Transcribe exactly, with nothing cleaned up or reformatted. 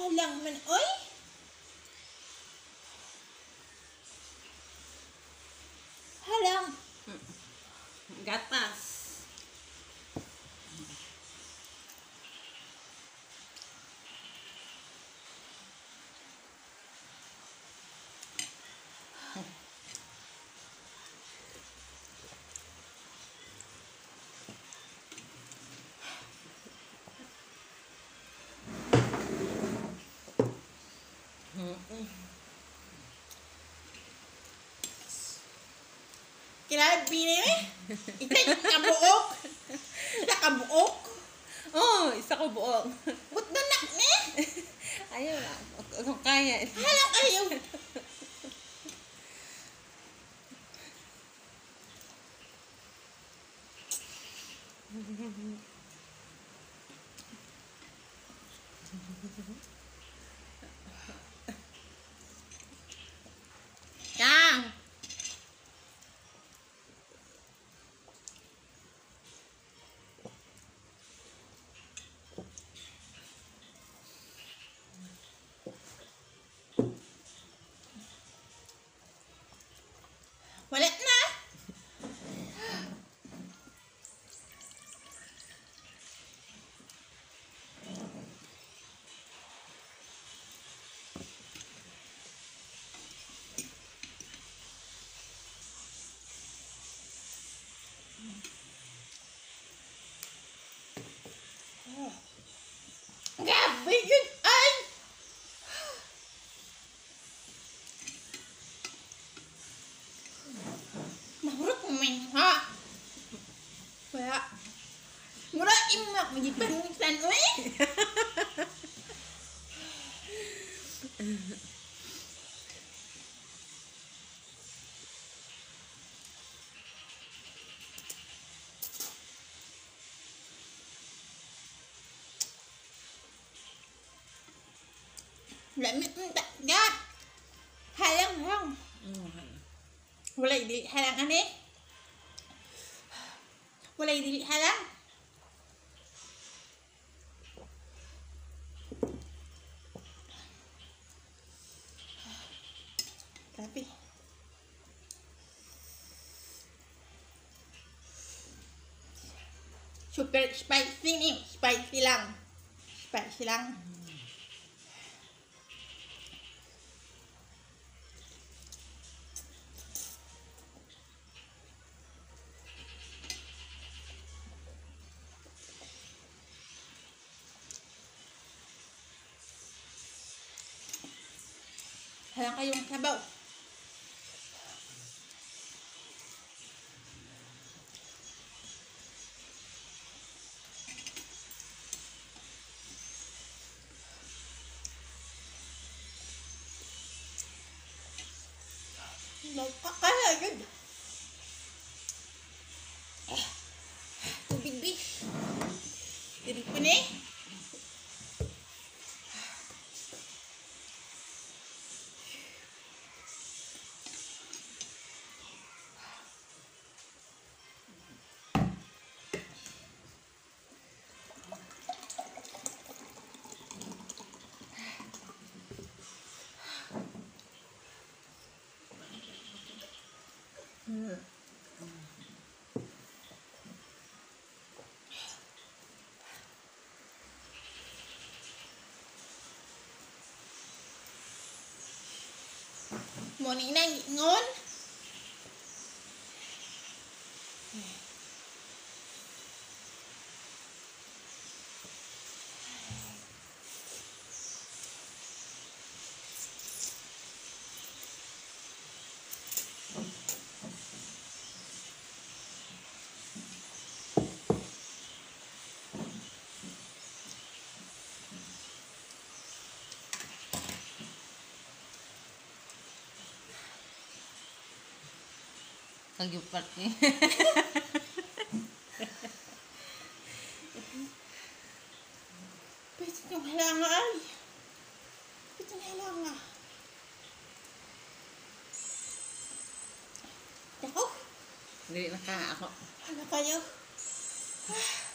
Halang man, oy. Halang. Gatas. Kilala bini eh. Itay kabuok. Ita kabuok. Oh, isa ko buong. But nanak ni. Ayaw na. Kung kaya. Halang ayaw. Yang. Wala na. Grabe yun ay. Mahurot mo man ha. Wala. Mura imak magipangitan oy. Lamit mo tak gat. Halang lang. Wala dili halang ani. Wala dili halang. Tapi super spicy ni, spicy lang. Spicy lang. Halang kayong sabaw. Magkakala yun. Eh, tubig bis. Diri pa ni. Hmm. Morning na ngon. Kagyupat ni. Pwede yung halanga ay. Pwede yung halanga. Ako? Dili na ka ako. Ano kayo? Ah.